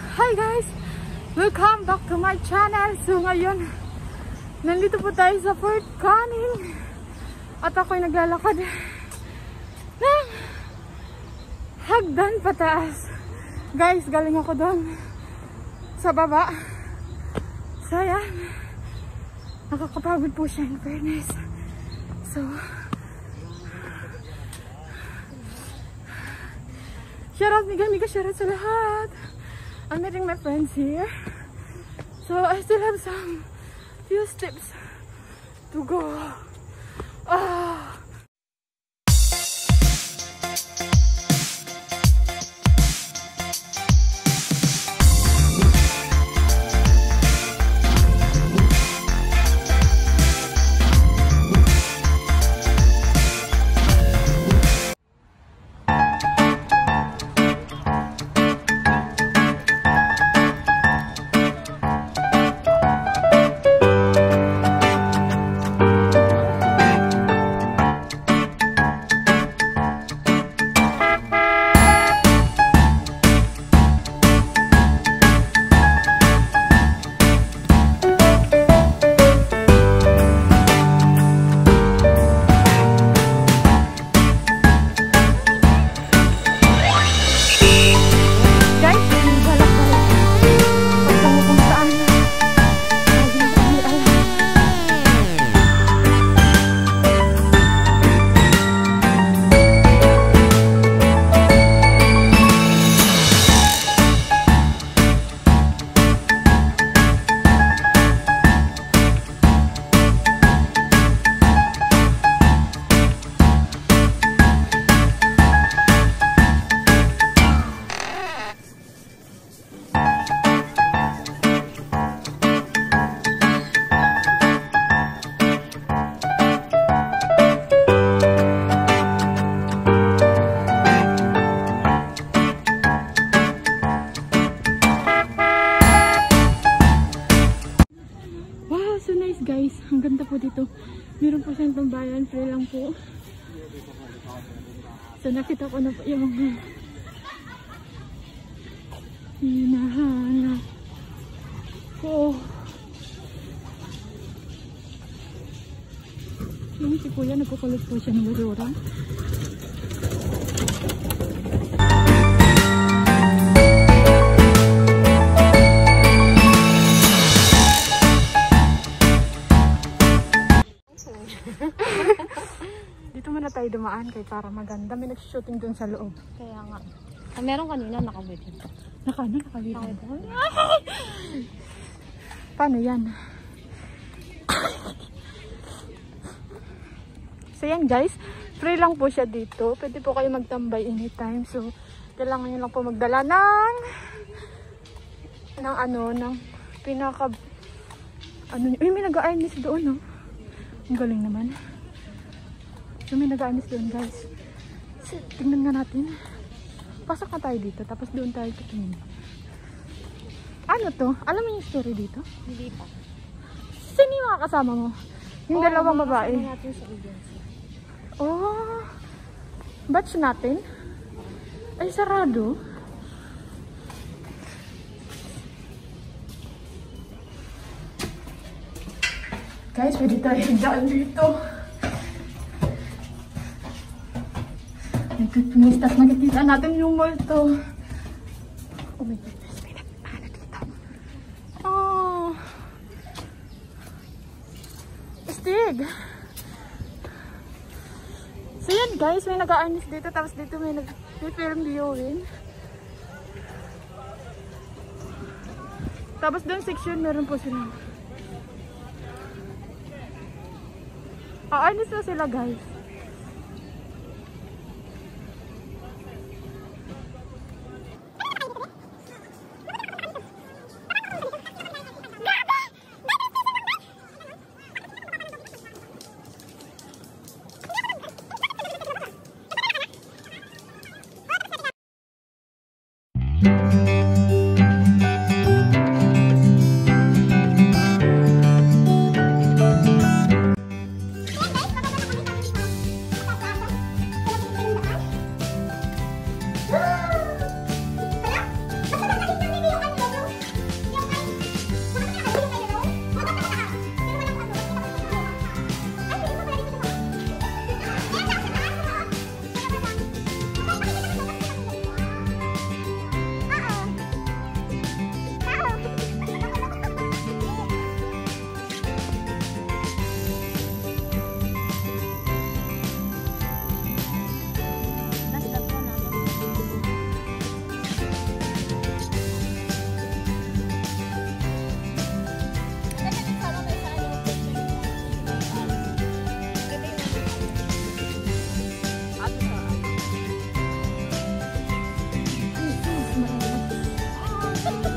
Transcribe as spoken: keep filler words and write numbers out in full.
Hi guys! Welcome back to my channel. So ngayon, nandito po tayo sa Fort Canning. At ako'y naglalakad ng hagdan pataas. Guys, galing ako doon sa baba. So yan, nakakapagod po siya in fairness. So, shout out, Miga Miga, shout out sa lahat. I'm meeting my friends here. So I still have some few steps to go. Ah. Guys, ang ganda po dito. Meron po siyang tambayan, free lang po. So nakita ko na po yung mga hinahanap ko. Yung si Kuya, nagkukulit po siya ng basura. Dito muna tayo dumaan kay para maganda. May nag-shooting dun sa loob. Kaya nga. Ah, meron kanina nakawit. Naka ano? Nakawit. Paano yan? So yan guys, free lang po siya dito. Pwede po kayo magtambay anytime. So kailangan nyo lang po magdala ng ng ano, ng pinaka ano, uy, may nag-a-inis doon, no? Ang galing naman. So may nag-anis doon guys. So, tingnan nga natin. Pasok na tayo dito. Tapos doon tayo titingin. Ano to? Alam mo yung story dito? Hindi pa. Sino yung mga kasama mo? Yung oh, dalawang babae. Natin sa agency. Oh. Batch natin? Ay, sarado. Guys, pwede tayo daan dito. My goodness, tapos nakikita natin yung mall to. Oh my goodness, may nagpaano dito. Oh. Astig. So yan guys, may nag-a-arnis dito, tapos dito may nag-film viewing. Tapos doon section, meron po sila. A-arnis na sila guys. Bye!